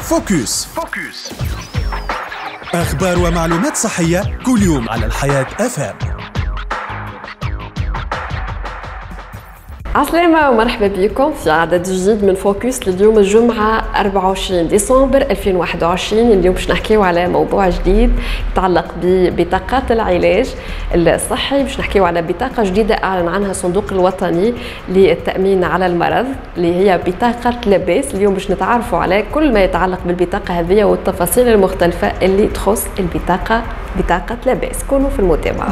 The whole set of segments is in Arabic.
فوكس. أخبار ومعلومات صحية كل يوم على الحياة FM. عسلامة ومرحبا بكم في عدد جديد من فوكس لليوم الجمعة 24 ديسمبر 2021. اليوم باش نحكيو على موضوع جديد يتعلق ببطاقات العلاج الصحي. باش نحكيو على بطاقة جديدة أعلن عنها الصندوق الوطني للتأمين على المرض اللي هي بطاقة لاباس. اليوم باش نتعرفوا على كل ما يتعلق بالبطاقة هذه والتفاصيل المختلفة اللي تخص بطاقة لاباس. كونوا في المتابعة.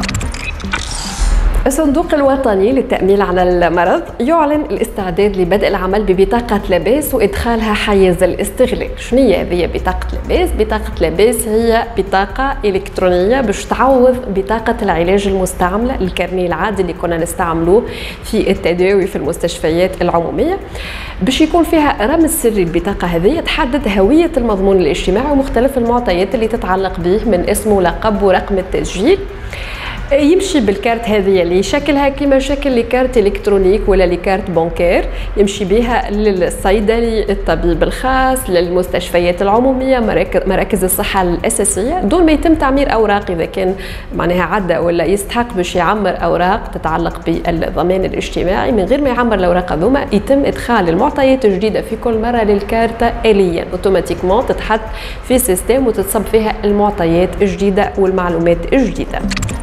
الصندوق الوطني للتأمين على المرض يعلن الاستعداد لبدء العمل ببطاقة لاباس وإدخالها حيز الاستغلال. شنو هي هذه بطاقة لاباس؟ بطاقة لاباس هي بطاقة إلكترونية باش تعوض بطاقة العلاج المستعملة، الكارنيه العادي اللي كنا نستعملوه في التداوي في المستشفيات العمومية. باش يكون فيها رمز سري البطاقة هذه تحدد هوية المضمون الاجتماعي ومختلف المعطيات اللي تتعلق به من اسم ولقب ورقم التسجيل. يمشي بالكارت هذه اللي شكلها كما شكل لكارت الكترونيك ولا لكارت بنكير، يمشي بها للصيدلي، الطبيب الخاص، للمستشفيات العموميه، مراكز الصحه الاساسيه، دون ما يتم تعمير اوراق اذا كان معناها عدى ولا يستحق باش يعمر اوراق تتعلق بالضمان الاجتماعي. من غير ما يعمر الاوراق هذوما يتم ادخال المعطيات الجديده في كل مره للكارت اليا، اوتوماتيكمون تتحط في سيستم وتتصب فيها المعطيات الجديده والمعلومات الجديده.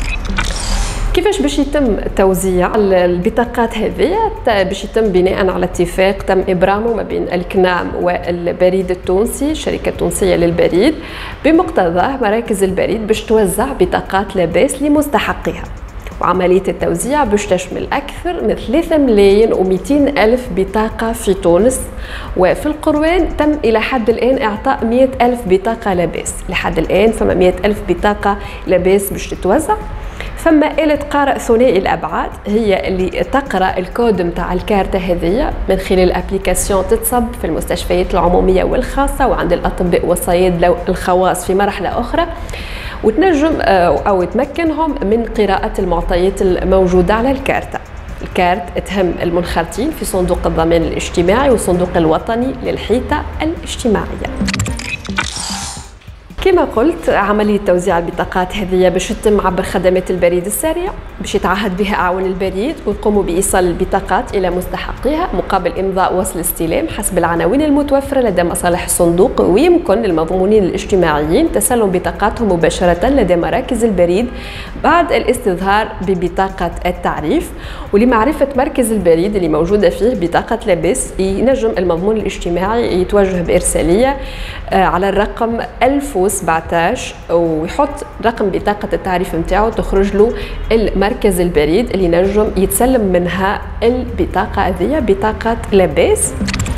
كيفاش باش يتم توزيع البطاقات هذه؟ باش يتم بناء على اتفاق تم ابرامه ما بين الكنام والبريد التونسي، الشركه التونسيه للبريد. بمقتضاه مراكز البريد باش توزع بطاقات لاباس لمستحقيها، وعمليه التوزيع باش تشمل اكثر من 3,200,000 بطاقه في تونس. وفي القروان تم الى حد الان اعطاء 100,000 بطاقه لاباس. لحد الان فما 100,000 بطاقه لاباس باش تتوزع. ثم آلة قارئ ثنائي الأبعاد هي اللي تقرأ الكود متاع الكارتة هذه من خلال أبليكاسيون تتصب في المستشفيات العمومية والخاصة وعند الأطباء والصيادلة الخواص في مرحلة أخرى، وتنجم أو تمكنهم من قراءة المعطيات الموجودة على الكارتة. الكارت تهم المنخرطين في صندوق الضمان الاجتماعي والصندوق الوطني للحيطة الاجتماعية. كما قلت، عملية توزيع البطاقات هذه باش تتم عبر خدمات البريد السريع، باش يتعهد بها أعوان البريد ويقوموا بإيصال البطاقات إلى مستحقيها مقابل إمضاء وصل استلام حسب العناوين المتوفرة لدى مصالح الصندوق. ويمكن للمضمونين الاجتماعيين تسلم بطاقاتهم مباشرة لدى مراكز البريد بعد الاستظهار ببطاقة التعريف. ولمعرفة مركز البريد اللي موجودة فيه بطاقة لاباس ينجم المضمون الاجتماعي يتوجه بإرسالية على الرقم 1017 ويحط رقم بطاقة التعريف متاعه، تخرج له المركز البريد اللي نجم يتسلم منها البطاقة هذه، بطاقة لاباس.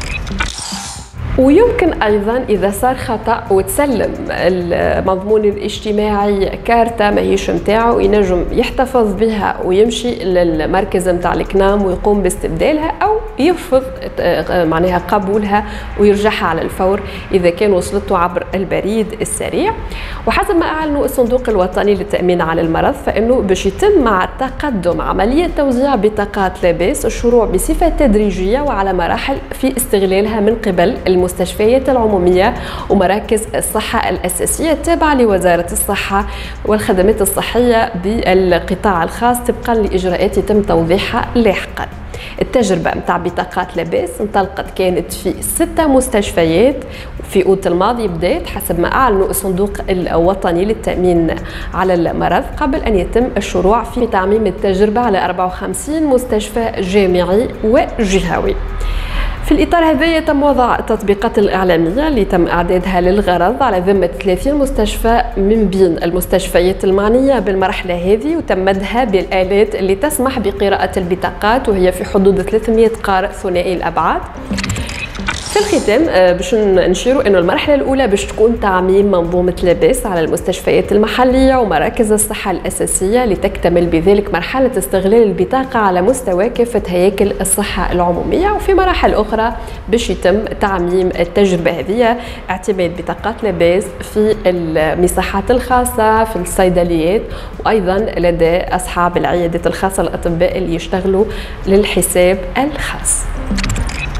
ويمكن أيضا إذا صار خطأ وتسلم المضمون الاجتماعي كارتة ماهيش متاعه، ينجم يحتفظ بها ويمشي للمركز متاع الكنام ويقوم باستبدالها أو يرفض معناها قبولها ويرجعها على الفور إذا كان وصلته عبر البريد السريع. وحسب ما أعلنوا الصندوق الوطني للتأمين على المرض فإنه باش يتم مع تقدم عملية توزيع بطاقات لاباس الشروع بصفة تدريجية وعلى مراحل في استغلالها من قبل المستشفيات العمومية ومراكز الصحة الأساسية التابعة لوزارة الصحة والخدمات الصحية بالقطاع الخاص طبقا لإجراءات يتم توضيحها لاحقا. التجربة متاع بطاقات لاباس انطلقت كانت في 6 مستشفيات في أوت الماضي، بدات حسب ما أعلنوا الصندوق الوطني للتأمين على المرض قبل أن يتم الشروع في تعميم التجربة على 54 مستشفى جامعي وجهوي. في الإطار هذا تم وضع التطبيقات الإعلامية اللي تم إعدادها للغرض على ذمة 30 مستشفى من بين المستشفيات المعنية بالمرحلة هذه، وتم مدها بالآلات اللي تسمح بقراءة البطاقات وهي في حدود 300 قارئ ثنائي الأبعاد. في الختام باش نشيروا انه المرحله الاولى باش تكون تعميم منظومه لاباس على المستشفيات المحليه ومراكز الصحه الاساسيه لتكتمل بذلك مرحله استغلال البطاقه على مستوى كافه هياكل الصحه العموميه. وفي مراحل اخرى باش يتم تعميم التجربه هذه، اعتماد بطاقات لاباس في المساحات الخاصه في الصيدليات وايضا لدى اصحاب العيادات الخاصه الاطباء اللي يشتغلوا للحساب الخاص.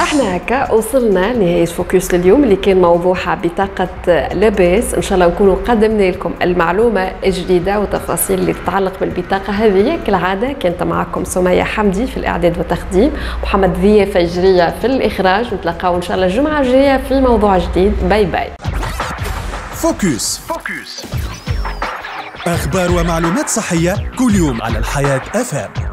احنا هكا وصلنا لنهاية فوكس لليوم اللي كان موضوعها بطاقة لاباس. ان شاء الله نكونوا قدمنا لكم المعلومة الجديدة وتفاصيل اللي تتعلق بالبطاقة هذه. كالعادة كانت معكم سمية حمدي في الإعداد والتقديم، محمد ذية فجرية في الإخراج. نتلاقاو ان شاء الله الجمعة الجاية في موضوع جديد. باي باي. فوكس أخبار ومعلومات صحية كل يوم على الحياة FM.